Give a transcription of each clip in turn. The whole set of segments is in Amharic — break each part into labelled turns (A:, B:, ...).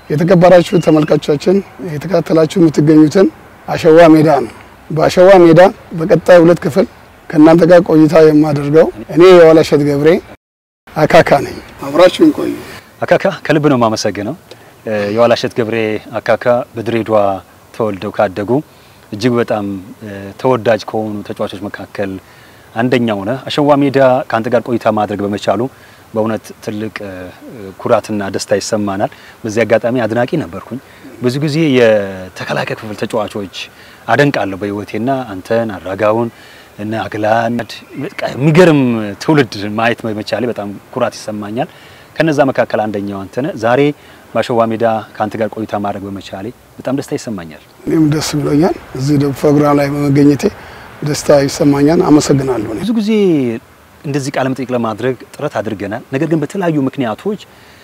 A: የተከበራችሁ ተመልካቾቻችን የተከታተላችሁ የምትገኙትን አሸዋ ሜዳ ነው። በአሸዋ ሜዳ በቀጣይ 2 ክፍል ከናንተ ጋር ቆይታ የማደርገው እኔ የዋላሸት ገብሬ አካካ ነኝ። አብራችሁን ቆዩ።
B: አካካ ከልብ ነው ማመሰግነው። የዋላሸት ገብሬ አካካ በድሬዳዋ ተወልደው ካደጉ እጅግ በጣም ተወዳጅ ከሆኑ ተጫዋቾች መካከል አንደኛው ነው። አሸዋ ሜዳ ካንተ ጋር ቆይታ ማድረግ በመቻሉ በእውነት ትልቅ ኩራትና ደስታ ይሰማናል። በዚህ አጋጣሚ አድናቂ ነበርኩኝ። ብዙ ጊዜ የተከላካይ ክፍል ተጫዋቾች አደንቃለሁ በህይወቴና አንተን አራጋውን እና አግላንድ የሚገርም ትውልድ ማየት በመቻሌ በጣም ኩራት ይሰማኛል። ከነዛ መካከል አንደኛው አንተ ነህ። ዛሬ በአሸዋ ሜዳ ካንተ ጋር ቆይታ ማድረግ በመቻሌ በጣም ደስታ ይሰማኛል።
A: እኔም ደስ ብሎኛል። እዚህ ፕሮግራም ላይ በመገኘቴ ደስታ ይሰማኛል። አመሰግናለሁ።
B: ብዙ ጊዜ እንደዚህ ቃለ መጠይቅ ለማድረግ ጥረት አድርገናል። ነገር ግን በተለያዩ ምክንያቶች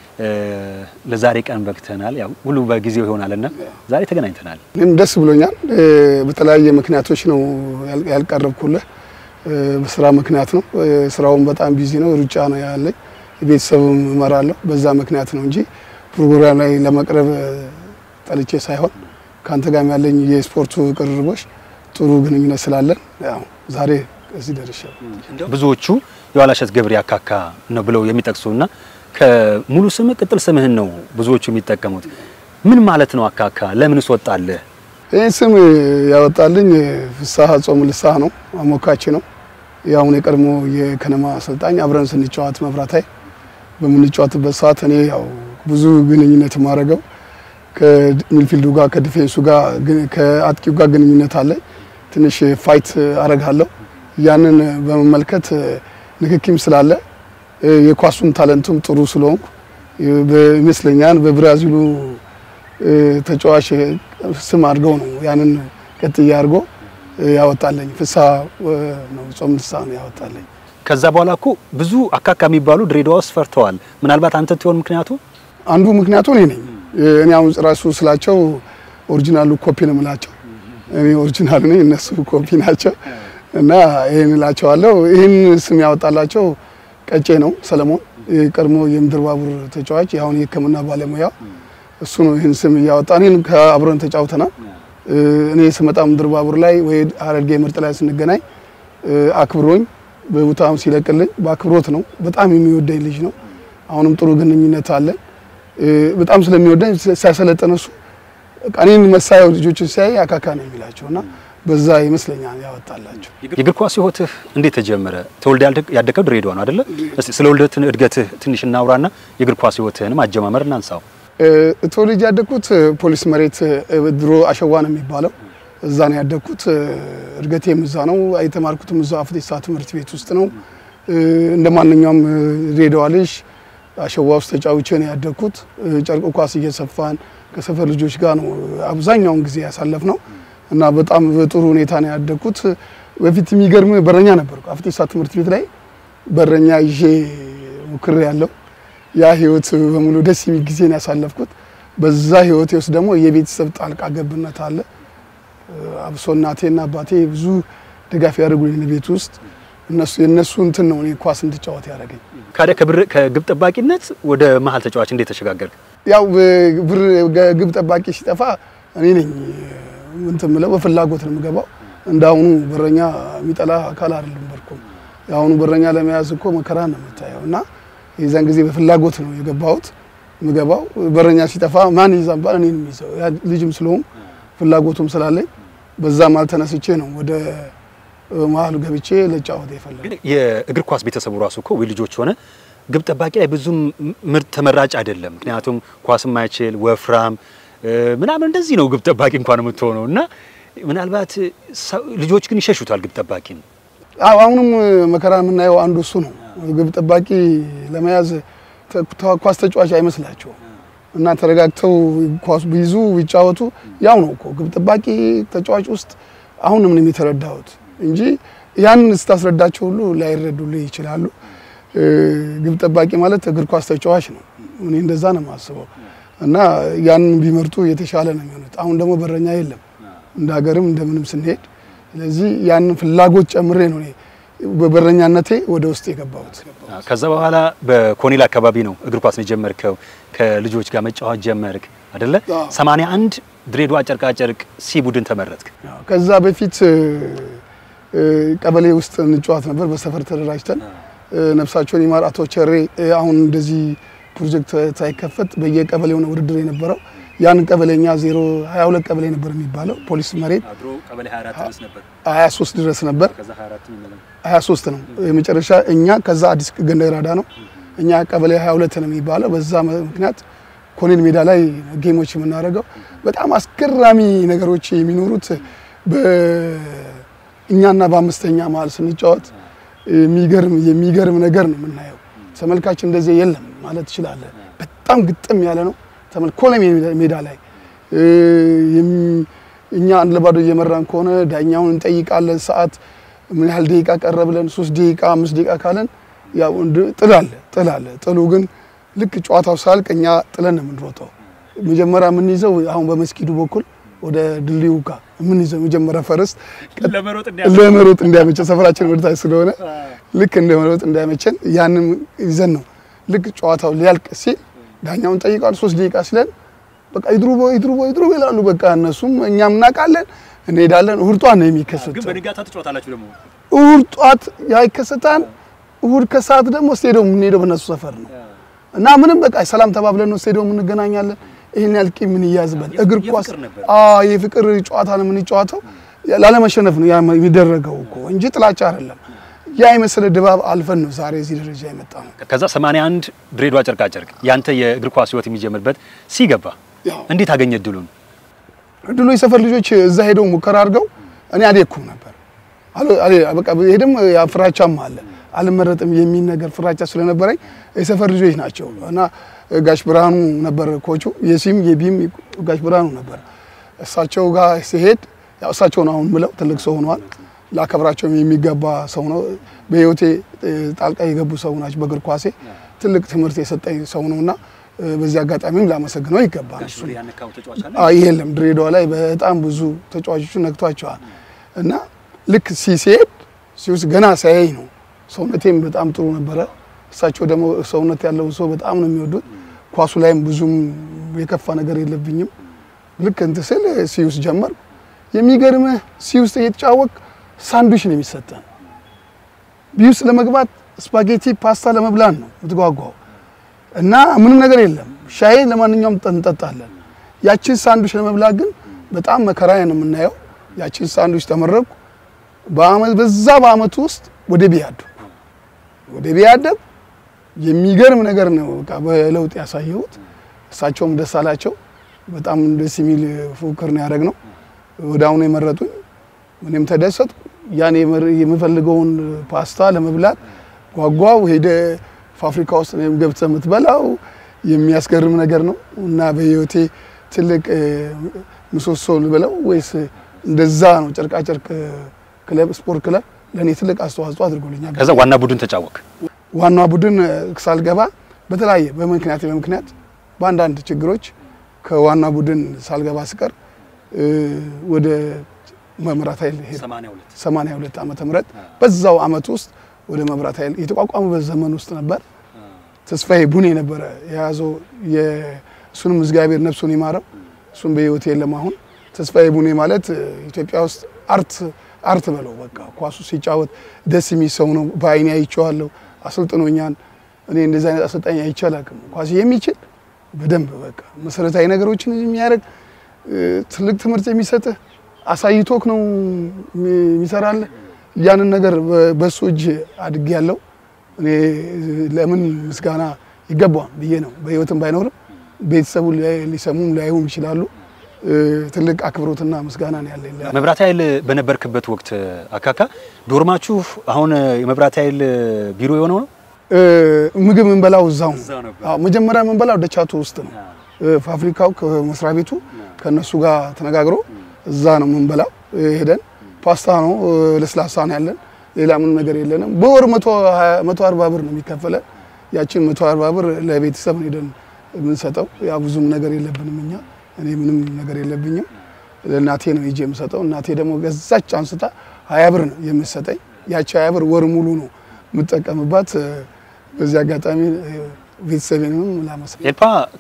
B: ለዛሬ ቀን በቅተናል። ያው ሁሉ በጊዜው ይሆናልና ዛሬ ተገናኝተናል። እኔም
A: ደስ ብሎኛል። በተለያየ ምክንያቶች ነው ያልቀረብኩልህ። በስራ ምክንያት ነው። ስራውን በጣም ቢዚ ነው፣ ሩጫ ነው ያለኝ። ቤተሰብም እመራለሁ። በዛ ምክንያት ነው እንጂ ፕሮግራም ላይ ለመቅረብ ጠልቼ ሳይሆን ካንተ ጋር ያለኝ የስፖርቱ ቅርርቦች ጥሩ ግንኙነት ስላለን ያው ዛሬ እዚህ ደርሻለሁ።
B: ብዙዎቹ የዋላሸት ገብሬ አካካ ነው ብለው የሚጠቅሱና ከሙሉ ስም ቅጥል ስምህን ነው ብዙዎቹ የሚጠቀሙት። ምን ማለት ነው አካካ? ለምንስ ወጣለህ?
A: ይሄ ስም ያወጣልኝ ፍሳሐ ጾም ልሳህ ነው። አሞካች ነው። ያው የቀድሞ የከነማ አሰልጣኝ አብረን ስንጫወት መብራታይ በምንጫወትበት ሰዓት እኔ ያው ብዙ ግንኙነት ማረገው ከሚድፊልዱ ጋር ከዲፌንሱ ጋር ከአጥቂው ጋር ግንኙነት አለ። ትንሽ ፋይት አረጋለሁ። ያንን በመመልከት ንክኪም ስላለ የኳሱም ታለንቱም ጥሩ ስለሆንኩ በሚስለኛን በብራዚሉ ተጫዋች ስም አድርገው ነው ያንን ቀጥያ አድርጎ ያወጣልኝ። ፍሳሐ ነው ጾም ልሳህ ነው ያወጣልኝ።
B: ከዛ በኋላ እኮ ብዙ አካካ የሚባሉ ድሬዳዋ ውስጥ ፈርተዋል። ምናልባት አንተ ትሆን ምክንያቱ?
A: አንዱ ምክንያቱ እኔ ነኝ። እኔ አሁን ራሱ ስላቸው ኦሪጂናሉ ኮፒ ነው የምላቸው። እኔ ኦሪጂናል ነኝ፣ እነሱ ኮፒ ናቸው እና ይሄን እላቸዋለሁ። ይሄን ስም ያወጣላቸው ቀጬ ነው ሰለሞን፣ የቀድሞ የምድር ባቡር ተጫዋች ያሁን የሕክምና ባለሙያ እሱ ነው ይሄን ስም ያወጣን። እኔን ከአብረን ተጫውተናል። እኔ ስመጣ ምድር ባቡር ላይ ወይ ሐረርጌ ምርጥ ላይ ስንገናኝ አክብሮኝ በቦታው ሲለቅልኝ በአክብሮት ነው። በጣም የሚወደኝ ልጅ ነው። አሁንም ጥሩ ግንኙነት አለ። በጣም ስለሚወደኝ ሲያሰለጥነሱ እኔን መሳያው ልጆችን ሲያይ አካካ ነው የሚላቸውና በዛ ይመስለኛል ያወጣላቸው።
B: የእግር ኳስ ህይወትህ እንዴት ተጀመረ? ተወልደ ያደከው ድሬዳዋ ነው አይደለ? እስቲ ስለ ወልደት እድገትህ ትንሽ እናውራና የእግር ኳስ ህይወትህንም አጀማመር እናንሳው።
A: ተወልጄ ያደኩት ፖሊስ መሬት ድሮ አሸዋ ነው የሚባለው፣ እዛ ነው ያደኩት። እድገቴም እዛ ነው። የተማርኩትም እዛ አፍጤሳ ትምህርት ቤት ውስጥ ነው። እንደማንኛውም ድሬዳዋ ልጅ አሸዋ ውስጥ ተጫውቼ ነው ያደኩት። ጨርቅ ኳስ እየሰፋን ከሰፈር ልጆች ጋር ነው አብዛኛውን ጊዜ ያሳለፍነው እና በጣም በጥሩ ሁኔታ ነው ያደኩት። በፊት የሚገርም በረኛ ነበርኩ። አፍጤሳ ትምህርት ቤት ላይ በረኛ ይዤ ሙክሬ ያለው ያ ህይወት በሙሉ ደስ የሚል ጊዜ ነው ያሳለፍኩት። በዛ ህይወት ውስጥ ደግሞ የቤተሰብ ጣልቃ ገብነት አለ። አብሶ እናቴና አባቴ ብዙ ድጋፍ ያደርጉልኝ ቤት ውስጥ የነሱ እንትን ነው እኔ ኳስ እንድጫወት ያደረገኝ።
B: ከግብ ጠባቂነት ወደ መሃል ተጫዋች እንዴት ተሸጋገርክ?
A: ያው ግብ ጠባቂ ሲጠፋ እኔ ነኝ እንትን ምለው በፍላጎት ነው የምገባው። እንዳሁኑ በረኛ የሚጠላ አካል አይደለም በርኩም። ያሁኑ በረኛ ለመያዝ እኮ መከራ ነው የምታየውና የዛን ጊዜ በፍላጎት ነው የገባሁት ምገባው። በረኛ ሲጠፋ ማን ይዛም ባል እኔን የሚይዘው ያ ልጅም ስለሆነ ፍላጎቱም ስላለኝ በዛ ማለት ተነስቼ ነው ወደ መሃል ገብቼ ለጫወት የፈለኩት።
B: የእግር ኳስ ቤተሰቡ ራሱ እኮ ወይ ልጆች ሆነ ግብ ጠባቂ ላይ ብዙም ምርጥ ተመራጭ አይደለም። ምክንያቱም ኳስ ማይችል ወፍራም ምናምን እንደዚህ ነው ግብ ጠባቂ እንኳን የምትሆነውና ምናልባት ልጆች ግን ይሸሹታል ግብ ጠባቂን።
A: አሁንም መከራ የምናየው አንዱ እሱ ነው። ግብ ጠባቂ ለመያዝ ኳስ ተጫዋች አይመስላቸው እና ተረጋግተው ኳስ ቢይዙ ይጫወቱ ያው ነው እኮ ግብ ጠባቂ ተጫዋች ውስጥ አሁን ምን የሚተረዳውት እንጂ ያን ስታስረዳቸው ሁሉ ላይረዱልህ ይችላሉ። ግብ ጠባቂ ማለት እግር ኳስ ተጫዋች ነው። እኔ እንደዛ ነው የማስበው እና ያን ቢመርጡ የተሻለ ነው የሚሆነው። አሁን ደግሞ በረኛ የለም እንደ ሀገርም እንደምንም ስንሄድ። ስለዚህ ያን ፍላጎት ጨምሬ ነው እኔ በበረኛነቴ ወደ ውስጥ የገባሁት።
B: ከዛ በኋላ በኮኔል አካባቢ ነው እግር ኳስ ነው ጀመርከው። ከልጆች ጋር መጫወት ጀመርክ አይደለ 81 ድሬዳዋ ጨርቃ ጨርቅ ሲ ቡድን ተመረጥክ
A: ከዛ በፊት ቀበሌ ውስጥ እንጫወት ነበር በሰፈር ተደራጅተን ነፍሳቸውን ይማር አቶ ቸሬ አሁን እንደዚህ ፕሮጀክት ሳይከፈት በየቀበሌው ነው ውድድር የነበረው ያን ቀበሌኛ 022 ቀበሌ ነበር የሚባለው ፖሊስ መሬት
B: አድሮ ቀበሌ 24 ድረስ ነበር
A: 23 ድረስ ነበር
B: ከዛ 24 ነው
A: 23 ነው የመጨረሻ እኛ ከዛ አዲስ ገንደራዳ ነው እኛ ቀበሌ 22 ነው የሚባለው በዛ ምክንያት ኮኔል ሜዳ ላይ ጌሞች የምናደርገው በጣም አስገራሚ ነገሮች የሚኖሩት በእኛና በአምስተኛ መሃል ስንጫወት የሚገርም ነገር ነው የምናየው ተመልካች እንደዚህ የለም ማለት ይችላል በጣም ግጥም ያለ ነው ተመልኮለ ሜዳ ላይ እኛ አንድ ለባዶ እየመራን ከሆነ ዳኛውን እንጠይቃለን ሰዓት ምን ያህል ደቂቃ ቀረብለን 3 ደቂቃ 5 ደቂቃ ካለን ያው ጥላለ ጥሉ ግን ልክ ጨዋታው ሳልቀኛ ጥለን ነው የምንሮጠው መጀመሪያ ምን ይዘው አሁን በመስጊዱ በኩል ወደ ድልድዩ ጋር ምን ይዘው መጀመሪያ ፈረስት ለመሮጥ እንዲያመቸ ሰፈራችን ወደታች ስለሆነ ልክ እንደመሮጥ እንዲያመቸን ያንን ይዘን ነው ልክ ጨዋታው ሊያልቅ ሲል ዳኛውን ጠይቃል 3 ደቂቃ ሲለን በቃ ይድሩ ይላሉ በቃ እነሱም እኛም እናቃለን እንሄዳለን ሁርጧን ነው የሚከሰተው
B: ግን በንጋታ ተጫወታላችሁ ደግሞ
A: ሁርጧት ያይከሰታን ሁር ከሰዓት ደግሞ ስቴዲየም እንሄደው በነሱ ሰፈር ነው እና ምንም በቃ ሰላም ተባብለን ነው ስቴዲየም እንገናኛለን ይሄን ያልቂ ምን ይያዝበል እግር ኳስ የፍቅር ጨዋታ ነው ምን ጨዋታው ላለመሸነፍ ነው የሚደረገው እኮ እንጂ ጥላቻ አይደለም ያ የመሰለ ድባብ አልፈን ነው ዛሬ እዚህ ደረጃ የመጣው
B: ከዛ 81 ድሬዳዋ ጨርቃ ጨርቅ ያንተ የእግር ኳስ ህይወት የሚጀምርበት ሲገባ እንዴት አገኘ ድሉ የሰፈር ልጆች እዛ ሄደው ሙከራ አድርገው እኔ አልሄድኩም ነበር በቃ ሄደም ያፍራቻም አለ አልመረጥም የሚል ነገር ፍራቻ ስለነበረኝ የሰፈር ልጆች ናቸው እና ጋሽ ብርሃኑ ነበር ኮቹ የሲም የቢም ጋሽ ብርሃኑ ነበር እሳቸው ጋር ሲሄድ ያው እሳቸው ነው አሁን ምለው ትልቅ ሰው ሆኗል ላከብራቸው የሚገባ ሰው ነው በህይወቴ ጣልቃ የገቡ ሰው ናቸው በእግር ኳሴ ትልቅ ትምህርት የሰጠኝ ሰው ነውና በዚህ አጋጣሚም ላመሰግነው ይገባል እሱ ያነካው ተጫዋች አለ
A: ይሄለም ድሬዳዋ ላይ በጣም ብዙ ተጫዋቾች ነክቷቸዋል እና ልክ ሲሄድ ሲውስ ገና ሳይይ ነው ሰውነቴም በጣም ጥሩ ነበረ እሳቸው ደግሞ ሰውነት ያለው ሰው በጣም ነው የሚወዱት ኳሱ ላይም ብዙም የከፋ ነገር የለብኝም ልክ እንትስል ሲውስ ጀመር የሚገርምህ ሲውስ እየተጫወቅ ሳንድዊች ነው የሚሰጠን ቢውስ ለመግባት ስፓጌቲ ፓስታ ለመብላት ነው የምትጓጓው እና ምንም ነገር የለም ሻይ ለማንኛውም እንጠጣለን ያቺን ሳንድዊች ለመብላት ግን በጣም መከራ ነው የምናየው ያቺን ሳንድዊች ተመረኩ በአመት ውስጥ ወደ ቢያደብ የሚገርም ነገር ነው በቃ በለውጥ ያሳየሁት እሳቸውም ደስ አላቸው በጣም ደስ የሚል ፉክክር ነው ያደረግነው ወዳውኑ የመረጡኝ ምንም ተደሰትኩ ያኔ የምፈልገውን ፓስታ ለመብላት ጓጓው ሄደ ፋብሪካ ውስጥ ነው ገብተህ የምትበላው የሚያስገርም ነገር ነው እና በህይወቴ ትልቅ ምሰሶ ልበለው ወይስ እንደዛ ነው ጨርቃ ጨርቅ ክለብ ስፖርት ክለብ ለኔ ትልቅ አስተዋጽኦ አድርጎልኛል
B: ከዛ ዋና ቡድን ተጫወክ
A: ዋና ቡድን ሳልገባ በተለያየ በመንክናት በአንዳንድ ችግሮች ከዋና ቡድን ሳልገባ ስቀር ወደ መብራት ኃይል ሄደ 82 ዓመተ ምህረት በዛው አመት ውስጥ ወደ መብራት ኃይል የተቋቋመበት ዘመን ውስጥ ነበር ተስፋዬ ቡኔ ነበር የያዘው የሱንም እግዚአብሔር ነፍሱን ይማረው እሱም በህይወት የለም አሁን ተስፋዬ ቡኔ ማለት ኢትዮጵያ ውስጥ አርት በለው በቃ ኳሱ ሲጫወት ደስ የሚሰው ነው በአይኔ አይቼዋለሁ አሰልጥኖኛል እኔ እንደዛ አይነት አሰልጣኝ አይቻላልኩም ኳስ የሚችል በደንብ በቃ መሰረታዊ ነገሮችን የሚያደርግ ትልቅ ትምህርት የሚሰጥ አሳይቶክ ነው የሚሰራል ያንን ነገር በሱ እጅ አድግ ያለው እኔ ለምን ምስጋና ይገባዋል ብዬ ነው በህይወትም ባይኖርም ቤተሰቡ ሊሰሙም ላይሁም ይችላሉ ትልቅ አክብሮትና ምስጋና ነው ያለኝ
B: መብራት ኃይል በነበርክበት ወቅት አካካ ዶርማችሁ አሁን የመብራት ኃይል ቢሮ የሆነው ነው ምግብ እንበላው እዛው አዎ መጀመሪያ እንበላው ደቻቱ ውስጥ ነው ፋብሪካው ከመስሪያ ቤቱ ከነሱ ጋር ተነጋግሮ እዛ ነው እንበላው ሄደን ፓስታ ነው ለስላሳ ነው ያለን ሌላ ምን ነገር የለንም በወር 140 ብር ነው የሚከፈለው ያቺን 140 ብር ለቤተሰብ ሄደን የምንሰጠው ያ ብዙም ነገር የለብንም እኛ እኔ ምንም ነገር የለብኝም ለናቴ ነው ይጄ የምሰጠው እናቴ ደግሞ ገዛች አንስታ 20 ብር ነው የምሰጠኝ ያቺ 20 ብር ወር ሙሉ ነው የምጠቀምባት በዚህ አጋጣሚ
A: ቤተሰቤንም ላመስግን።
B: ኤልፓ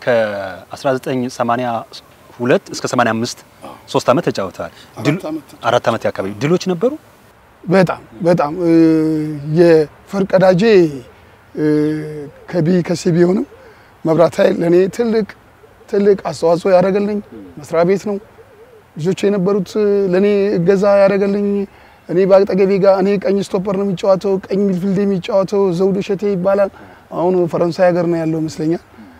B: ከ1982 እስከ 85 3 አመት ተጫውተዋል። 4 አመት ያካባቢ ድሎች ነበሩ። በጣም የፈርቀዳጄ ከሲቢ ሆነም መብራት ኃይል ለኔ ትልቅ አስተዋጽኦ ያደረገልኝ መስሪያ ቤት ነው። ልጆች የነበሩት ለኔ እገዛ ያደረገልኝ እኔ ባጠገቤ ጋር እኔ ቀኝ ስቶፐር ነው የሚጫወተው፣ ቀኝ ሚድፊልድ የሚጫወተው ዘውዱ ሸቴ ይባላል። አሁን ፈረንሳይ ሀገር ነው ያለው መስለኛል።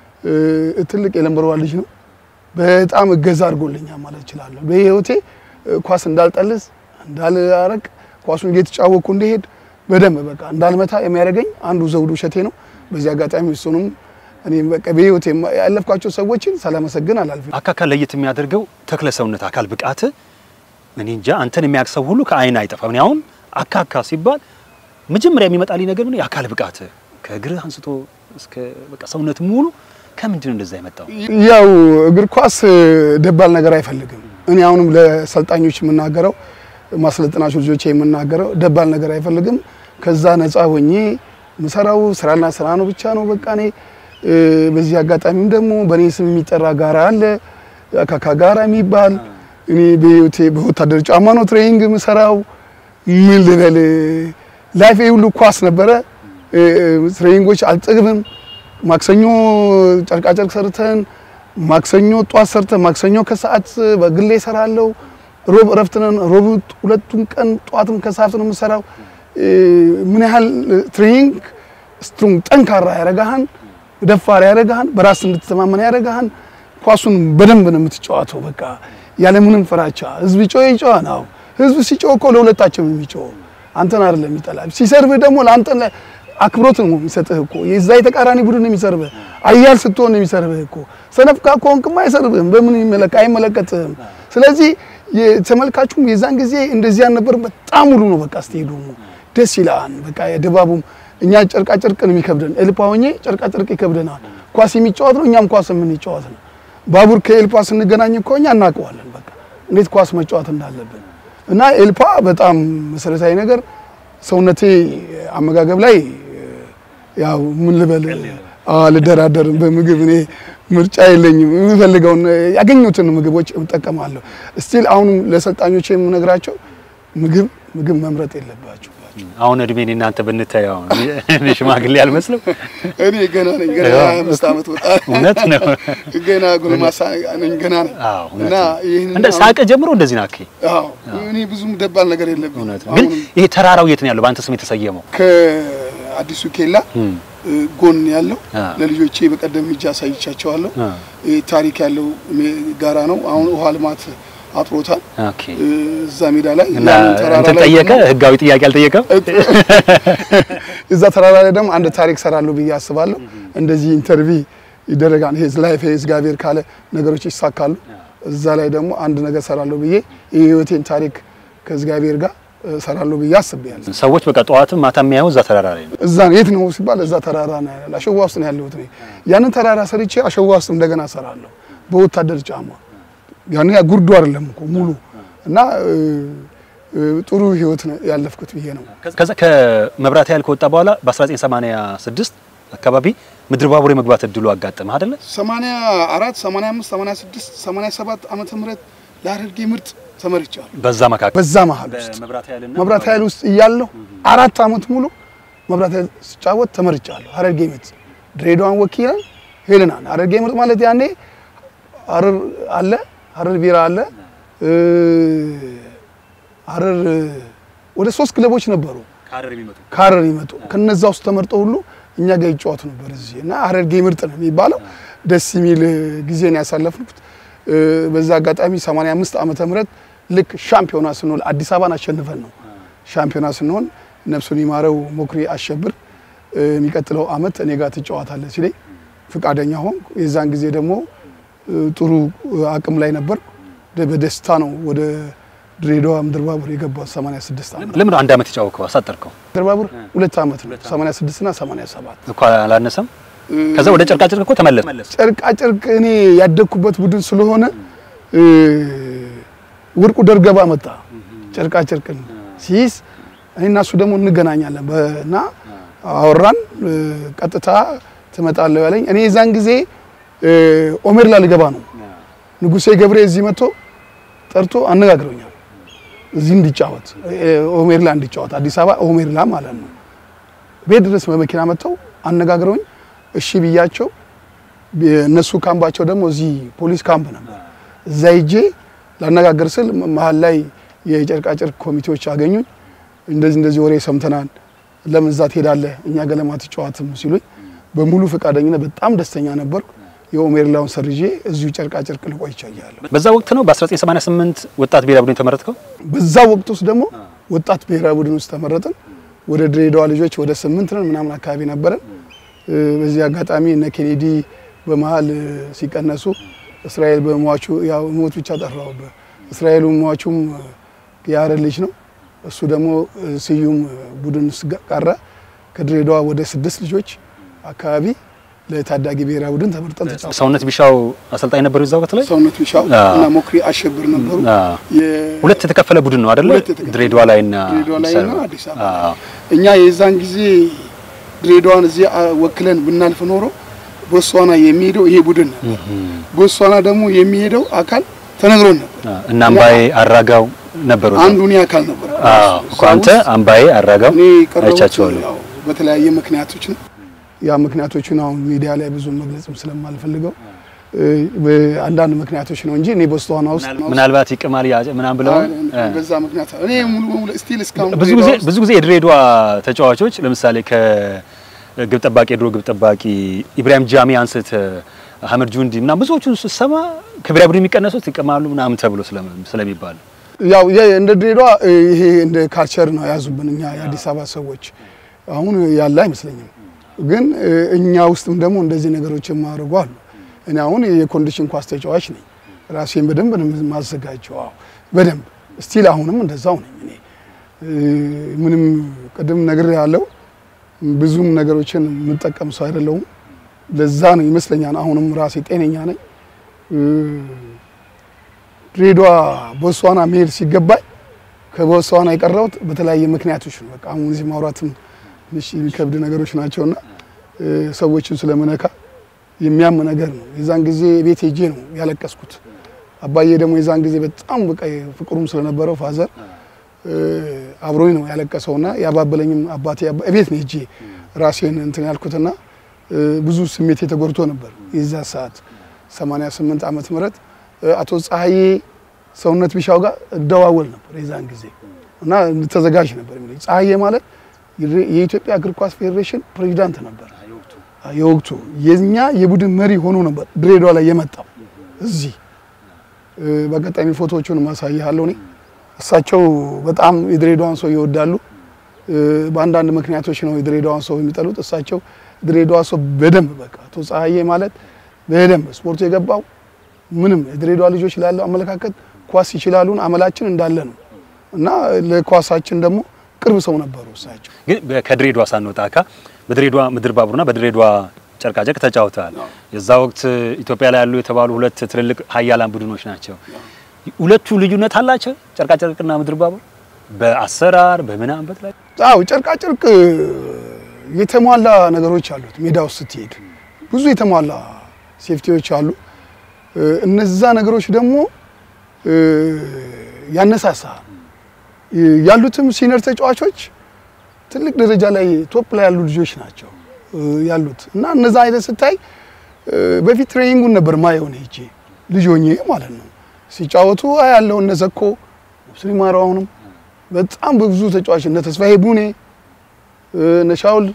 B: ትልቅ የለምበርዋ ልጅ ነው። በጣም እገዛ አድርጎልኛል ማለት እችላለሁ። በህይወቴ ኳስ እንዳልጠልዝ እንዳልአረቅ ኳሱን እየተጫወኩ እንደሄድ በደንብ በቃ እንዳልመታ የሚያደርገኝ አንዱ ዘውዱ ሸቴ ነው። በዚህ አጋጣሚ እሱንም እኔ በቃ በህይወቴ ያለፍኳቸው ሰዎችን ሳላመሰግን አላልፍም። አካካ ለየት የሚያደርገው ተክለ ሰውነት አካል ብቃት እኔ እንጃ አንተን የሚያክሰው ሁሉ ከአይን አይጠፋም። እኔ አሁን አካካ ሲባል መጀመሪያ የሚመጣልኝ ነገር ምን የአካል ብቃት ከእግርህ አንስቶ እስከ በቃ ሰውነት ሙሉ ከምንድን እንደዛ ይመጣው?
A: ያው እግር ኳስ ደባል ነገር አይፈልግም። እኔ አሁንም ለሰልጣኞች የምናገረው ማስለጥናቸው ልጆቼ የምናገረው ደባል ነገር አይፈልግም። ከዛ ነፃ ሆኜ ምሰራው ስራና ስራ ነው ብቻ ነው በቃ። እኔ በዚህ አጋጣሚም ደግሞ በኔ ስም የሚጠራ ጋራ አለ አካካ ጋራ የሚባል እኔ በህይወቴ በወታደር ጫማ ነው ትሬኒንግ ምሰራው። ምን ልበል ላይፍ ሁሉ ኳስ ነበረ። ትሬኒንጎች አልጠግብም። ማክሰኞ ጨርቃ ጨርቅ ሰርተን ማክሰኞ ጧት ሰርተን ማክሰኞ ከሰዓት በግሌ ሰራለው። ሮብ ረፍተን ሮብ ሁለቱም ቀን ጧትም ከሰዓት ነው የምሰራው። ምን ያህል ትሬኒንግ ስትሮንግ ጠንካራ ያረጋሃን፣ ደፋር ያረጋሃን፣ በራስ እንድትተማመን ያረጋሃን። ኳሱን በደንብ ነው የምትጫወተው በቃ ያለ ምንም ፍራቻ። ህዝብ ይጮህ ነው። ህዝብ ሲጮህ እኮ ለሁለታችንም የሚጮህ አንተን አይደለም የሚጠላህ። ሲሰርብ ደግሞ ለአንተ አክብሮት ነው የሚሰጥህ እኮ። የዛ የተቃራኒ ቡድን ነው የሚሰርብህ። አያል ስትሆን ነው የሚሰርብህ እኮ። ሰነፍካ ከሆንክማ አይሰርብህም። በምን አይመለከትህም። ስለዚህ የተመልካቹም የዛን ጊዜ እንደዚህ ነበር። በጣም ሙሉ ነው በቃ ስቴዲየሙ ደስ ይላል በቃ የድባቡም። እኛ ጨርቃ ጨርቅን የሚከብደን ኤልፓ ሆኜ ጨርቃ ጨርቅ ይከብደናል። ኳስ የሚጫወት ነው እኛም ኳስ የምንጫወት ነው። ባቡር ከኤልፓ ስንገናኝ እኮ እኛ እናውቀዋለን በቃ እንዴት ኳስ መጫወት እንዳለብን። እና ኤልፓ በጣም መሰረታዊ ነገር ሰውነቴ አመጋገብ ላይ ያው ምን ልበል አልደራደርም። በምግብ እኔ ምርጫ የለኝም። የምፈልገውን ያገኙትን ምግቦች እጠቀማለሁ። ስቲል አሁን ለሰልጣኞቼ የምነግራቸው ምግብ መምረጥ የለባቸው።
B: አሁን እድሜን እናንተ ብንታየው እኔ ሽማግሌ አልመስልም።
A: እኔ ገና ነኝ። ገና 5 አመት ወጣ።
B: እውነት ነው።
A: ገና ጎልማሳ ነኝ ገና ነኝ። እና ይሄን
B: እንደ ሳቀ ጀምሮ እንደዚህ ናከ።
A: አዎ እኔ ብዙም ደባል ነገር የለብኝ።
B: ግን ይሄ ተራራው የት ነው ያለው? በአንተ ስም የተሰየመው?
A: ከአዲሱ ኬላ ጎን ያለው ለልጆቼ በቀደም ሂጅ አሳይቻቸዋለሁ። ታሪክ ያለው ጋራ ነው። አሁን ውሃ ልማት አጥሮታል።
B: ኦኬ
A: እዛ ሜዳ ላይ
B: ተራራ ላይ ጠየቀ። ህጋዊ ጥያቄ አልጠየቀም።
A: እዛ ተራራ ላይ ደግሞ አንድ ታሪክ ሰራለሁ ብዬ አስባለሁ። እንደዚህ ኢንተርቪው ይደረጋል። ሄዝ ላይፍ እግዚአብሔር ካለ ነገሮች ይሳካሉ። እዛ ላይ ደግሞ አንድ ነገር ሰራለሁ ብዬ የህይወቴን ታሪክ ከእግዚአብሔር ጋር ሰራለሁ ብዬ አስቤያለሁ። ሰዎች
B: በቃ ጧትም ማታ የሚያዩ እዛ ተራራ ላይ ነው።
A: እዛ የት ነው ሲባል እዛ ተራራ ነው ያለው። አሸዋ ውስጥ ነው ያለሁት እኔ። ያንን ተራራ ሰርቼ አሸዋ ውስጥ እንደገና ሰራለሁ በወታደር ጫማ። ያኔ ጉርዱ አይደለም እኮ ሙሉ እና ጥሩ ህይወት ነው ያለፍኩት ብዬ ነው።
B: ከዛ ከመብራት ኃይል ከወጣ በኋላ በ1986 አካባቢ ምድር ባቡር የመግባት እድሉ አጋጠመ አይደለ?
A: 84 85 86 87 ዓመተ ምህረት ለሐረርጌ ምርጥ ተመርጫለሁ።
B: በዛ መካከል
A: መብራት ኃይል ውስጥ እያለሁ 4 አመት ሙሉ መብራት ኃይል ስጫወት ተመርጫለሁ። ሐረርጌ ምርጥ ድሬዳዋን ወኪለን ሄለናል። ሐረርጌ ምርጥ ማለት ያኔ ሐረር አለ፣ ሐረር ቢራ አለ፣ ሐረር ወደ 3 ክለቦች ነበሩ ከሐረር የሚመጡ ከነዛ ውስጥ ተመርጠው ሁሉ እኛ ጋር ይጫወቱ ነበር እዚህ እና ሐረርጌ ምርጥ ነው የሚባለው። ደስ የሚል ጊዜ ነው ያሳለፍኩት። በዛ አጋጣሚ 85 ዓመተ ምህረት ልክ ሻምፒዮና ስንሆን አዲስ አበባን አሸንፈን ነው ሻምፒዮና ስንሆን ነፍሱን ይማረው ሞክሪ አሸብር የሚቀጥለው አመት እኔ ጋር ትጫወታለህ ሲለኝ ፍቃደኛ ሆንኩ። የዛን ጊዜ ደግሞ ጥሩ አቅም ላይ ነበር። በደስታ ነው ወደ ድሬዳዋ ምድር ባቡር የገባው 86 ዓመት።
B: ለምን አንድ አመት ይጫወከው አሳጠርከው?
A: ምድር ባቡር 2 አመት ነው 86 እና 87
B: እኮ አላነሰም። ከዛ ወደ ጨርቃ ጨርቅ እኮ ተመለሰ።
A: ጨርቃ ጨርቅ እኔ ያደኩበት ቡድን ስለሆነ ወርቁ ደርገባ መጣ ጨርቃ ጨርቅን ሲስ እኔና እሱ ደግሞ እንገናኛለን እና አወራን። ቀጥታ ትመጣለህ ያለኝ እኔ የዛን ጊዜ ኦሜርላ ልገባ ነው ንጉሴ ገብሬ እዚህ መጥቶ ጠርቶ አነጋግሮኛል እዚህ እንዲጫወት ኦሜርላ እንዲጫወት አዲስ አበባ ኦሜርላ ማለት ነው ቤት ድረስ በመኪና መጥተው አነጋግሮኝ እሺ ብያቸው እነሱ ካምባቸው ደግሞ እዚህ ፖሊስ ካምፕ ነበር እዛ ሂጄ ላነጋገር ስል መሃል ላይ የጨርቃጨርቅ ኮሚቴዎች አገኙኝ እንደዚህ ወሬ ሰምተናል ለምን እዛ ትሄዳለህ እኛ ገለማት ጨዋታም ሲሉኝ በሙሉ ፈቃደኝነት በጣም ደስተኛ ነበርኩ የኦሜርላውን ሰርጄ እዚሁ ጨርቃጨርቅ ልቆይ ይቻላል
B: በዛ ወቅት ነው በ1988 ወጣት ብሔራዊ ቡድን ተመረጥከው
A: በዛ ወቅት ውስጥ ደግሞ ወጣት ብሔራዊ ቡድን ውስጥ ተመረጥን ወደ ድሬዳዋ ልጆች ወደ 8 ነን ምናምን አካባቢ ነበርን በዚህ አጋጣሚ እነ ኬኔዲ በመሃል ሲቀነሱ እስራኤል በመዋቹ ያው ሞት ብቻ ጠራው እስራኤሉ መዋቹም ያረልጅ ነው እሱ ደግሞ ሲዩም ቡድን ቀረ ከድሬዳዋ ወደ 6 ልጆች አካባቢ ለታዳጊ ብሔራዊ ቡድን ተመርጠን ተጫወቱ
B: ሰውነት ቢሻው አሰልጣኝ ነበሩ እዛው ከተለ
A: ሰውነት ቢሻው እና ሞክሪ አሸብር ነበሩ
B: ሁለት የተከፈለ ቡድን ነው አይደለ ድሬዳዋ ላይና
A: አዲስ አበባ እኛ የዛን ጊዜ ድሬዳዋን እዚህ ወክለን ብናልፍ ኖሮ ቦስዋና የሚሄደው ይሄ ቡድን ነበር ቦስዋና ደግሞ የሚሄደው አካል ተነግሮን ነበር
B: እና አምባዬ አራጋው ነበሩ
A: አንዱን ያካል ነበር
B: አንተ አምባዬ አራጋው አይቻቸዋለሁ
A: በተለያየ ምክንያቶች ነው ያ ምክንያቶችን አሁን ሚዲያ ላይ ብዙ መግለጽም ስለማልፈልገው አንዳንድ ምክንያቶች ነው እንጂ እኔ ቦስዋና ውስጥ
B: ምናልባት ይቀማል ያ ምናምን ብለው
A: በዛ ምክንያት እኔ ሙሉ ስቲል እስካሁን
B: ብዙ ጊዜ የድሬዳዋ ተጫዋቾች ለምሳሌ ከግብ ጠባቂ ድሮ ግብ ጠባቂ ኢብራሂም ጃሚ አንስተ አህመድ ጁንዲ እና ብዙዎቹ ሰማ ከብሔራዊ ቡድን የሚቀነሱት ይቀማሉ ምናምን ተብሎ ስለሚባል
A: ያው እንደ ድሬዳዋ ይሄ እንደ ካልቸር ነው ያዙብን እኛ የአዲስ አበባ ሰዎች አሁን ያለ አይመስለኝም ግን እኛ ውስጥም ደግሞ እንደዚህ ነገሮች ማድረጉ አሉ እኔ አሁን የኮንዲሽን ኳስ ተጫዋች ነኝ ራሴን በደንብ ማዘጋጀው በደንብ ስቲል አሁንም እንደዛው ነኝ እኔ ምንም ቀደም ነገር ያለው ብዙም ነገሮችን መጠቀም ሰው አይደለም ለዛ ነው ይመስለኛል አሁንም ራሴ ጤነኛ ነኝ ድሬዳዋ ቦስዋና መሄድ ሲገባኝ ከቦስዋና የቀረውት በተለያየ ምክንያቶች ነው በቃ አሁን እዚህ ማውራትም እሺ ከብድ ነገሮች ናቸውና ሰዎችን ስለመነካ የሚያም ነገር ነው የዛን ጊዜ ቤት ሄጄ ነው ያለቀስኩት አባዬ ደግሞ የዛን ጊዜ በጣም በቃ ፍቅሩም ስለነበረው ፋዘር አብሮኝ ነው ያለቀሰውና ያባበለኝም አባቴ ቤት ነው ሄጄ ራሴን እንትን ያልኩትና ብዙ ስሜት የተጎርቶ ነበር የዛ ሰዓት 88 ዓመት ምህረት አቶ ፀሐዬ ሰውነት ቢሻው ጋር ደዋወል ነበር የዛን ጊዜ እና ተዘጋጅ ነበር የሚል ፀሐዬ ማለት የኢትዮጵያ እግር ኳስ ፌዴሬሽን ፕሬዝዳንት ነበር የወቅቱ የኛ የቡድን መሪ ሆኖ ነበር ድሬዳዋ ላይ የመጣው እዚህ በአጋጣሚ ፎቶዎቹን ማሳያለሁ እኔ እሳቸው በጣም የድሬዳዋን ሰው ይወዳሉ በአንዳንድ ምክንያቶች ነው የድሬዳዋን ሰው የሚጠሉት እሳቸው ድሬዳዋ ሰው በደንብ በቃ አቶ ፀሐዬ ማለት በደንብ ስፖርቱ የገባው ምንም የድሬዳዋ ልጆች ላለው አመለካከት ኳስ ይችላሉን አመላችን እንዳለ ነው እና ለኳሳችን ደግሞ ቅርብ ሰው ነበሩ እሳቸው
B: ግን ከድሬዳዋ ሳንወጣካ በድሬዳዋ ምድር ባቡርና በድሬዳዋ ጨርቃጨርቅ ተጫውተዋል የዛ ወቅት ኢትዮጵያ ላይ ያሉ የተባሉ ሁለት ትልልቅ ሀያላን ቡድኖች ናቸው ሁለቱ ልዩነት አላቸው ጨርቃጨርቅና ምድር ባቡር በአሰራር በመናንበት ላይ
A: አው ጨርቃጨርቅ የተሟላ ነገሮች አሉት ሜዳ ውስጥ ስትሄድ ብዙ የተሟላ ሴፍቲዎች አሉ እነዛ ነገሮች ደግሞ ያነሳሳ ያሉትም ሲኒየር ተጫዋቾች ትልቅ ደረጃ ላይ ቶፕ ላይ ያሉ ልጆች ናቸው ያሉት እና እነዛ አይደል ስታይ በፊት ትሬኒንጉን ነበር ማየው ነው እጂ ልጆኜ ማለት ነው ሲጫወቱ ያለው እነዘኮ ስሪማራው አሁንም በጣም ብዙ ተጫዋች እነ ተስፋዬ ቡኔ እነ ሻውል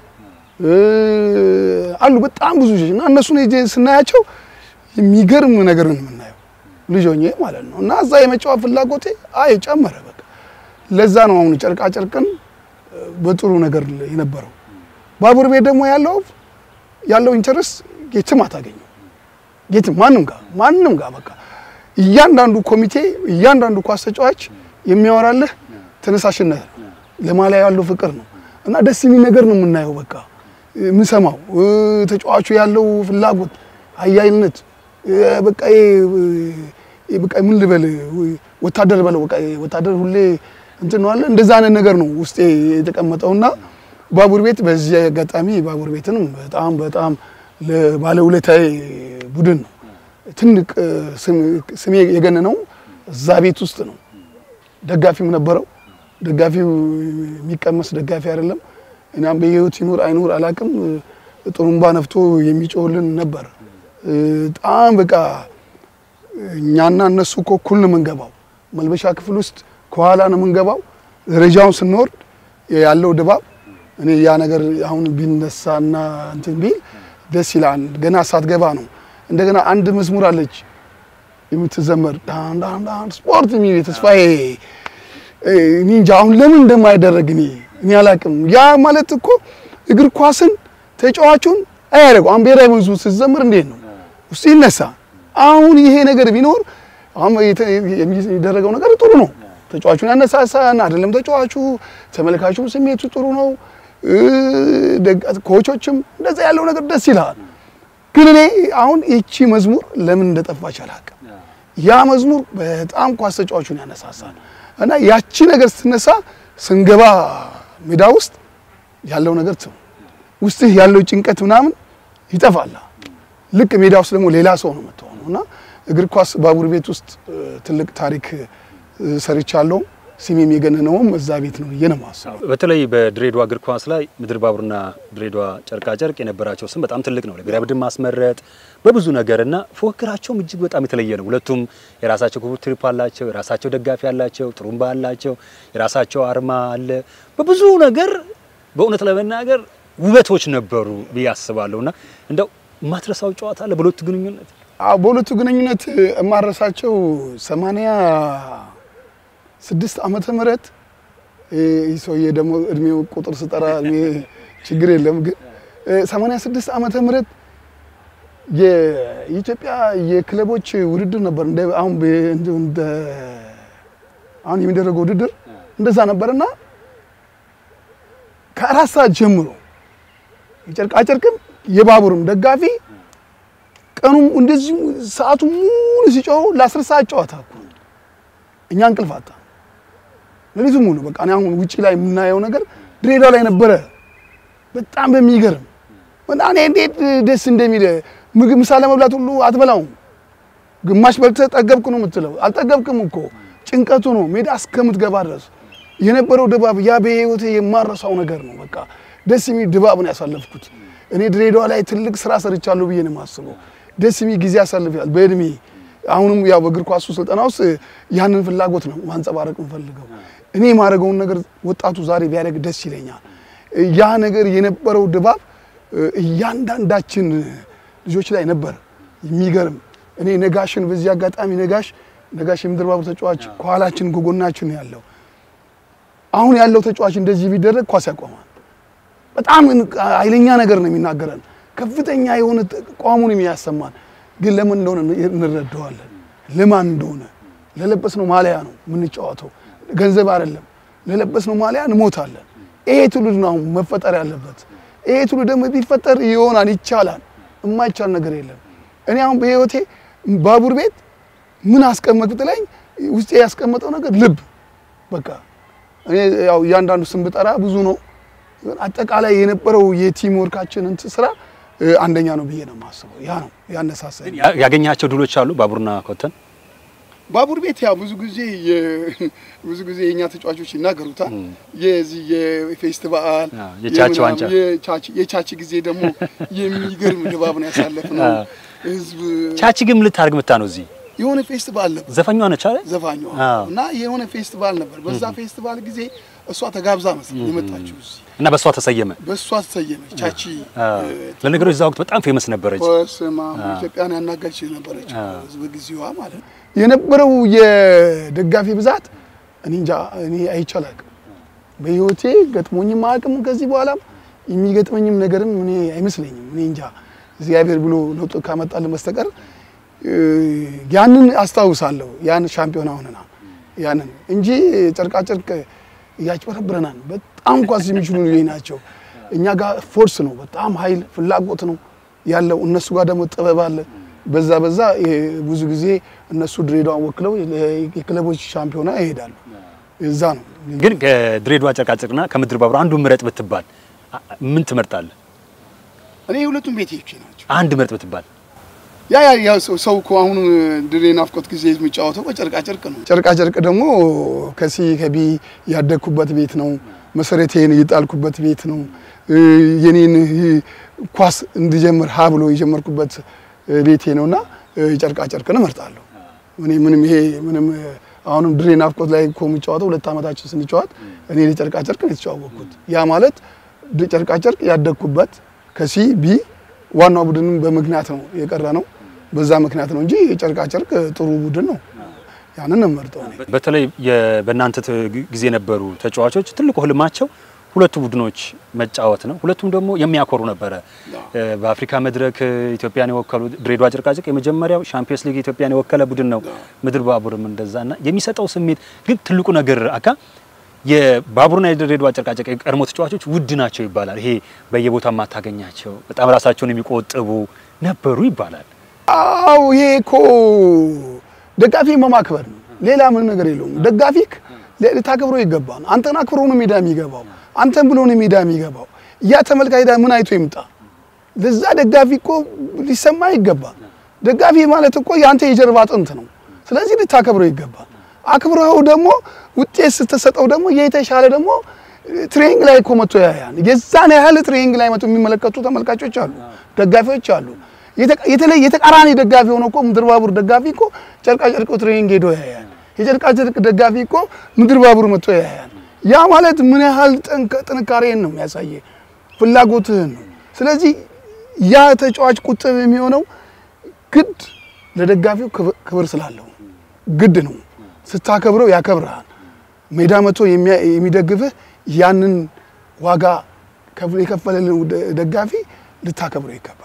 A: አሉ በጣም ብዙ ልጆች እና እነሱን ስናያቸው የሚገርም ነገር ነው የምናየው ልጆኜ ማለት ነው እና እዛ የመጫወት ፍላጎቴ ጨመረ በቃ ለዛ ነው አሁን ጨርቃጨርቅን በጥሩ ነገር የነበረው ባቡር ቤት ደግሞ ያለው ኢንተረስት የትም አታገኘው የትም ማንንም ጋር በቃ እያንዳንዱ ኮሚቴ እያንዳንዱ ኳስ ተጫዋች የሚያወራልህ ተነሳሽነት ለማሊያ ያለው ፍቅር ነው እና ደስ የሚል ነገር ነው የምናየው በቃ ምንሰማው ተጫዋቹ ያለው ፍላጎት አያይነት በቃ ምን ልበል ወታደር በለው በቃ ወታደር ሁሌ እንትን ነው አለ እንደዛ አይነት ነገር ነው ውስጤ የተቀመጠውና ባቡር ቤት በዚህ አጋጣሚ ባቡር ቤትንም በጣም ለባለውለታዬ ቡድን ነው ትልቅ ስሜ የገነነው እዛ ቤት ውስጥ ነው ደጋፊም ነበረው ደጋፊው የሚቀመስ ደጋፊ አይደለም እናም በህይወት ይኑር አይኑር አላቅም ጥሩምባ ነፍቶ የሚጮህልን ነበር በጣም በቃ እኛና እነሱ እኩል ነው መንገባው መልበሻ ክፍል ውስጥ ከኋላ ነው መንገባው ደረጃውን ስንወርድ ያለው ድባብ እኔ ያ ነገር አሁን ቢነሳና እንትን ቢል ደስ ይላል ገና ሳትገባ ነው እንደገና አንድ መዝሙር አለች የምትዘመር ዳን ዳን ዳን ስፖርት የሚል ተስፋዬ ኒንጃ አሁን ለምን እንደማይደረግ እኔ አላቅም ያ ማለት እኮ እግር ኳስን ተጫዋቹን አያረጉ አንቤራይ መንዙ ሲዘመር እንዴት ነው ውስጥ ይነሳ አሁን ይሄ ነገር ቢኖር አሁን የሚደረገው ነገር ጥሩ ነው ተጫዋቹን ያነሳሳና አይደለም ተጫዋቹ ተመልካቹ ስሜቱ ጥሩ ነው ኮቾችም እንደዛ ያለው ነገር ደስ ይላል ግን እኔ አሁን እቺ መዝሙር ለምን እንደጠፋች አላቅም ያ መዝሙር በጣም ኳስ ተጫዋቹን ያነሳሳል እና ያቺ ነገር ስትነሳ ስንገባ ሜዳ ውስጥ ያለው ነገር ውስጥ ያለው ጭንቀት ምናምን ይጠፋል ልክ ሜዳ ውስጥ ደግሞ ሌላ ሰው ነው መተውና እግር ኳስ ባቡር ቤት ውስጥ ትልቅ ታሪክ ሰርቻለሁ ስሜም የገነነውም እዛ ቤት ነው የነማሰው
B: በተለይ በድሬዳዋ እግር ኳስ ላይ ምድር ባቡርና ድሬዳዋ ጨርቃ ጨርቅ የነበራቸው ስም በጣም ትልቅ ነው ለብሔራዊ ቡድን ማስመረጥ በብዙ ነገርና ፎክራቸው እጅግ በጣም የተለየ ነው ሁለቱም የራሳቸው ክቡር ትሪፕ አላቸው የራሳቸው ደጋፊ አላቸው ጥሩምባ አላቸው የራሳቸው አርማ አለ በብዙ ነገር በእውነት ለመናገር ውበቶች ነበሩ ቢያስባለውና እንደው ማትረሳው ጨዋታ አለ በሁለቱ ግንኙነት
A: በሁለቱ ግንኙነት ማረሳቸው 86 ዓመተ ምህረት ይሶዬ ደግሞ እድሜው ቁጥር ስጠራ ችግር የለም ግን 86 ዓመተ ምህረት የኢትዮጵያ የክለቦች ውድድር ነበር እንደ አሁን የሚደረገው ውድድር እንደዛ ነበርና ከአራት ሰዓት ጀምሮ የጨርቃ ጨርቅም የባቡርም ደጋፊ ቀኑም እንደዚህ ሰዓቱ ሙሉ ሲጮህ ለ10 ሰዓት ጨዋታ እኛ እንቅልፋታ ለሊቱ ሙሉ በቃ አሁን ውጪ ላይ የምናየው ነገር ድሬዳዋ ላይ ነበረ በጣም በሚገርም ወንዳኔ እንዴት ደስ እንደሚል ምግብ ምሳሌ መብላት ሁሉ አትበላው ግማሽ በልተህ ጠገብክ ነው የምትለው አልጠገብክም እኮ ጭንቀቱ ነው ሜዳ እስከምትገባ ድረስ የነበረው ድባብ ያ በህይወቴ የማረሳው ነገር ነው በቃ ደስ የሚል ድባብ ነው ያሳለፍኩት እኔ ድሬዳዋ ላይ ትልቅ ስራ ሰርቻለሁ ብዬ ነው የማስበው ደስ የሚል ጊዜ ያሳልፋል በእድሜ አሁንም ያው በእግር ኳሱ ስልጠናውስ ያንን ፍላጎት ነው ማንጸባረቅ እንፈልገው እኔ ማረጋውን ነገር ወጣቱ ዛሬ ቢያደርግ ደስ ይለኛል ያ ነገር የነበረው ድባብ እያንዳንዳችን ልጆች ላይ ነበር የሚገርም እኔ ነጋሽን በዚህ አጋጣሚ ነጋሽ የምድር ባቡር ተጫዋች ኳላችን ጎጎናችን ያለው አሁን ያለው ተጫዋች እንደዚህ ቢደረግ ኳስ ያቆማል በጣም ኃይለኛ ነገር ነው የሚናገረን ከፍተኛ የሆነ ቋሙን የሚያሰማን ግን ለምን እንደሆነ እንረዳዋለን ለማን እንደሆነ ለለበስነው ማሊያ ነው ምን ጫዋታው ገንዘብ አይደለም ለለበስነው ማሊያ እንሞታለን ይሄ ትውልድ ነው መፈጠር ያለበት ይሄ ትውልድ ደግሞ ቢፈጠር ይሆናል ይቻላል የማይቻል ነገር የለም እኔ አሁን በህይወቴ ባቡር ቤት ምን አስቀመጥኩት ላይ ውስጤ ያስቀመጠው ነገር ልብ በቃ እኔ ያው ያንዳንዱ ስም ብጠራ ብዙ ነው አጠቃላይ የነበረው የቲም ወርካችን ስራ አንደኛ ነው ብዬ ነው ማስበው ያ ነው ያነሳሳኝ
B: ያገኛቸው ድሎች አሉ ባቡርና ኮተን
A: ባቡር ቤት ያው ብዙ ጊዜ የኛ ተጫዋቾች ይናገሩታል የዚህ የፌስቲቫል የቻቺ ጊዜ ደግሞ የሚገርም ድባብ ነው ያሳለፍነው ህዝብ
B: ቻቺ ግን ልታርግ መጣ ነው እዚህ
A: የሆነ ፌስቲቫል ነበር
B: ዘፋኛው ነች አይደል
A: ዘፋኛው እና የሆነ ፌስቲቫል ነበር በዛ ፌስቲቫል ጊዜ እሷ ተጋብዛ መሰለኝ የመጣችው እና
B: በሷ ተሰየመ
A: ቻቺ
B: ለነገሩ እዛ ወቅት በጣም ፌመስ ነበረች
A: ወስማ ኢትዮጵያን ያናጋች ነበረች በጊዜዋ ማለት የነበረው የደጋፊ ብዛት እኔ እንጃ እኔ አይቻላቅ በህይወቴ ገጥሞኝም አቅም ከዚህ በኋላ የሚገጥመኝም ነገርም እኔ አይመስለኝም እኔ እንጃ እግዚአብሔር ብሎ ለውጥ ካመጣልን በስተቀር ያንን አስተዋውሳለሁ ያን ሻምፒዮና ሆነና ያንን እንጂ ጨርቃ ጨርቅ ያጭበረብረናል በጣም ኳስ የሚችሉ ልጆች ናቸው እኛ ጋር ፎርስ ነው በጣም ኃይል ፍላጎት ነው ያለው እነሱ ጋር ደግሞ ጥበብ አለ በዛ ብዙ ጊዜ እነሱ ድሬዳዋ ወክለው የክለቦች ሻምፒዮና ይሄዳሉ እዛ ነው
B: ግን ከድሬዳዋ ጨርቃ ጨርቅና ከምድር ባቡር አንዱ ምረጥ ብትባል ምን ትመርጣለህ
A: እኔ ሁለቱም ቤቴዎች ናቸው
B: አንድ ምርጥ ብትባል
A: ያ ሰው እኮ አሁን ድሬ ናፍቆት ጊዜ የሚጫወተው በጨርቃ ጨርቅ ነው ጨርቃ ጨርቅ ደግሞ ከሲ ከቢ ያደኩበት ቤት ነው መሰረቴን ይጣልኩበት ቤት ነው የኔን ኳስ እንድጀምር ሀብሎ የጀመርኩበት ቤቴ ነውና ጨርቃ ጨርቅን እመርጣለሁ እኔ ምንም ይሄ ምንም አሁንም ድሬ ናፍቆት ላይ እኮ የሚጫወተው 2 አመታችን ስንጫወት እኔ ጨርቃ ጨርቅ ነው የተጫወትኩት ያ ማለት ጨርቃ ጨርቅ ያደኩበት ከሲ ቢ ዋናው ቡድንም በመግናት ነው የቀረ ነው በዛ ምክንያት ነው እንጂ ጨርቃ ጨርቅ ጥሩ ቡድን ነው ያንን እመርጣለሁ
B: በተለይ በእናንተ ጊዜ ነበሩ ተጫዋቾች ትልቁ ህልማቸው ሁለቱ ቡድኖች መጫወት ነው ሁለቱም ደግሞ የሚያኮሩ ነበር በአፍሪካ መድረክ ኢትዮጵያን የወከሉ ድሬዳዋ ጨርቃ ጨርቅ የመጀመሪያው ሻምፒዮንስ ሊግ ኢትዮጵያን የወከለ ቡድን ነው ምድር ባቡርም እንደዛና የሚሰጠው ስሜት ግን ትልቁ ነገር የባቡርና የድሬዳዋ ጨርቃ ጨርቅ ቀድሞ ተጫዋቾች ውድ ናቸው ይባላል ይሄ በየቦታው ማታገኛቸው በጣም ራሳቸውን የሚቆጥቡ ነበሩ ይባላል
A: አው ይሄ እኮ ደጋፊ መማክበር ነው ሌላ ምን ነገር የለውም ደጋፊክ ለታከብሮ ይገባል አንተን አክብሮ ነው ሜዳ የሚገባው አንተን ብሎ ነው ሜዳ የሚገባው ያ ተመልካይ ዳ ምን አይቶ ይምጣ ለዛ ደጋፊ እኮ ሊሰማ ይገባል ደጋፊ ማለት እኮ ያንተ የጀርባ አጥንት ነው ስለዚህ ልታከብሮ ይገባል አክብረው ደግሞ ውጤት ስትሰጠው ደግሞ የተሻለ ደግሞ ትሬኒንግ ላይ እኮ መጥቶ ያያን የዛን ያህል ትሬኒንግ ላይ መጥቶ የሚመለከቱ ተመልካቾች አሉ ደጋፊዎች አሉ የተቃራኒ ደጋፊ ሆኖ እኮ ምድር ባቡር ደጋፊ እኮ ጨርቃ ጨርቅ ትሬኒንግ ሄዶ ያያን የጨርቃ ጨርቅ ደጋፊ እኮ ምድር ባቡር መጥቶ ያያን ያ ማለት ምን ያህል ጥንካሬን ነው የሚያሳየ ፍላጎትህን ነው ስለዚህ ያ ተጫዋች ቁጥብ የሚሆነው ግድ ለደጋፊው ክብር ስላለው ግድ ነው ስታከብረው ያከብራል ሜዳ መጥቶ የሚደግፍህ ያንን ዋጋ የከፈለልን ደጋፊ ልታከብረው ይገባል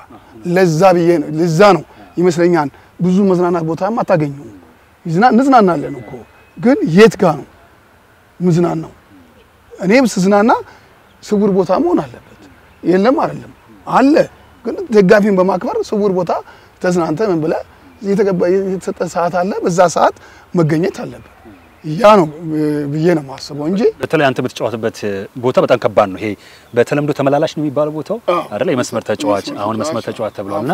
A: ለዛ ነው ይመስለኛል ብዙ መዝናናት ቦታም አታገኙ ንዝናናለን እኮ ግን የት ጋር ነው ምዝናናው እኔም ስዝናና ስውር ቦታ መሆን አለበት የለም አይደለም አለ ግን ደጋፊን በማክበር ስውር ቦታ ተዝናንተ ምን ብለ የተሰጠ ሰዓት አለ በዛ ሰዓት መገኘት አለበት ያ ነው ብዬ ነው ማስበው እንጂ
B: በተለይ አንተ የምትጫወትበት ቦታ በጣም ከባድ ነው ይሄ በተለምዶ ተመላላሽ ነው የሚባለው ቦታው አይደል የመስመር ተጫዋች አሁን መስመር ተጫዋች ተብሏልና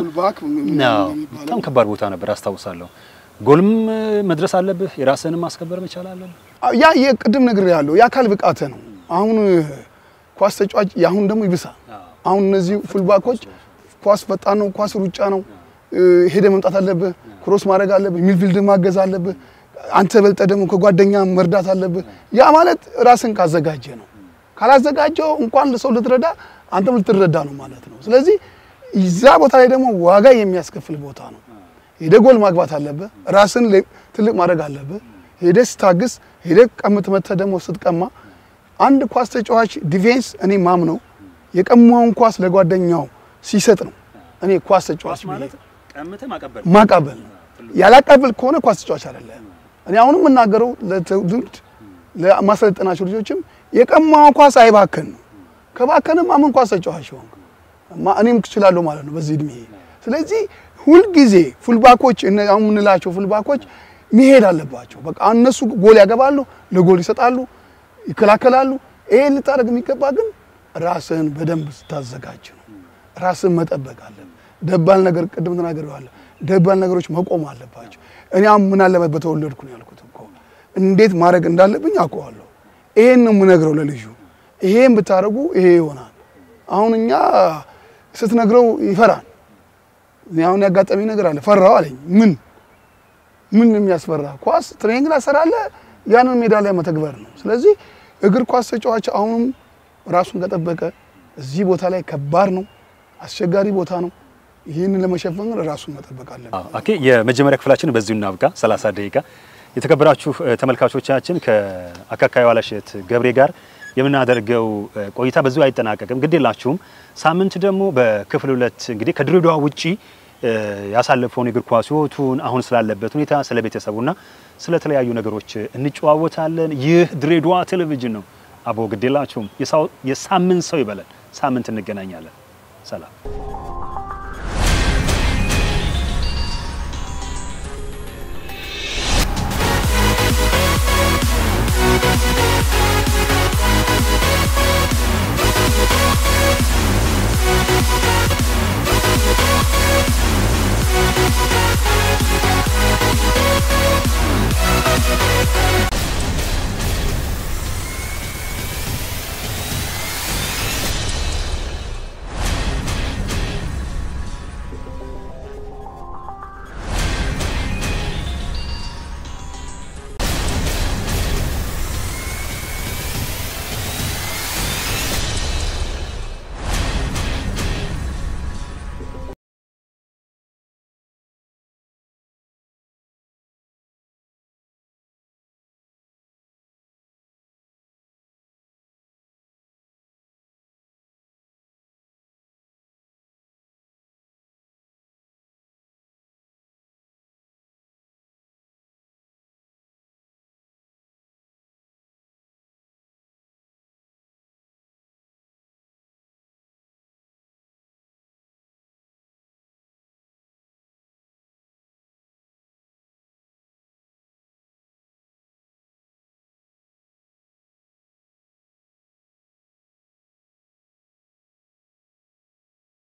B: በጣም ከባድ ቦታ ነበር አስታውሳለሁ ጎልም መድረስ አለብህ የራስህን ማስከበር መቻል አለብህ
A: ያ የቅድም ነገር ያለው ያካል ብቃተ ነው አሁን ኳስ ተጫዋች ያሁን ደግሞ ይብሳ አሁን እነዚህ ፉልባኮች ኳስ ፈጣን ነው ኳስ ሩጫ ነው ሄደ መምጣት አለብህ ክሮስ ማድረግ አለብህ ሚድፊልድ ማገዝ አለብህ አንተ በልጠ ደግሞ ከጓደኛ መርዳት አለብህ ያ ማለት ራስን ካዘጋጀ ነው ካላዘጋጀው እንኳን ለሰው ልትረዳ አንተም ልትረዳ ነው ማለት ነው ስለዚህ እዛ ቦታ ላይ ደግሞ ዋጋ የሚያስከፍል ቦታ ነው ሄደ ጎል ማግባት አለብህ ራስን ትልቅ ማድረግ አለብህ ሄደስ ታግስ ሄደ ቀምት መተ ደግሞ ስትቀማ አንድ ኳስ ተጫዋች ዲፌንስ እኔ ማምነው የቀማውን ኳስ ለጓደኛው ሲሰጥ ነው እኔ ኳስ ተጫዋች ማለት
B: ቀምተ
A: ማቀበል ያላቀበል ከሆነ ኳስ ተጫዋች አይደለም እኔ አሁንም እናገረው ለትውልድ ለማሰልጠናቸው ልጆችም የቀማው ኳስ አይባከን ነው ከባከንም አምን ኳስ ተጫዋች ሆንክ እኔም እችላለሁ ማለት ነው በዚህ እድሜ ስለዚህ ሁሉ ጊዜ ፉልባኮች አሁን ምንላቸው ፉልባኮች መሄድ አለባቸው በቃ እነሱ ጎል ያገባሉ ለጎል ይሰጣሉ ይከላከላሉ ይሄ ልታረግ የሚገባ ግን ራስን በደንብ ታዘጋጅ ነው ራስን መጠበቅ አለበት ደባል ነገር ቅድም ተናገረዋል ደባል ነገሮች መቆም አለባቸው እኔ ምን አለበት በተወለድኩ ነው ያልኩት እኮ እንዴት ማድረግ እንዳለብኝ አውቀዋለሁ ይሄን ነው ምነግረው ለልጁ ይሄን ብታረጉ ይሄ ይሆናል አሁን እኛ ስትነግረው ይፈራል ያው ያጋጠመኝ ነገር አለ ፈራው አለኝ ምን የሚያስፈራ ኳስ ትሬኒንግ ላይ ሰራለ ያንን ሜዳ ላይ መተግበር ነው ስለዚህ እግር ኳስ ተጫዋች አሁን ራሱን ከጠበቀ እዚህ ቦታ ላይ ከባድ ነው አስቸጋሪ ቦታ ነው ይሄን ለመሸፈን ራሱን መጠበቅ አለበት
B: ኦኬ የመጀመሪያ ክፍላችን በዚሁ እናብቃ 30 ደቂቃ የተከበራችሁ ተመልካቾቻችን ከአካካይ ዋላሸት ገብሬ ጋር የምናደርገው ቆይታ በዚሁ አይጠናቀቅም ግዴላችሁም ሳምንት ደግሞ በክፍል 2 እንግዲህ ከድሬዳዋ ውጪ ያሳለፈውን የእግር ኳስ ህይወቱን አሁን ስላለበት ሁኔታ ስለ ቤተሰቡና ስለ ተለያዩ ነገሮች እንጨዋወታለን ይህ ድሬዳዋ ቴሌቪዥን ነው አቦ ግዴላችሁም የሳምንት ሰው ይበላል ሳምንት እንገናኛለን ሰላም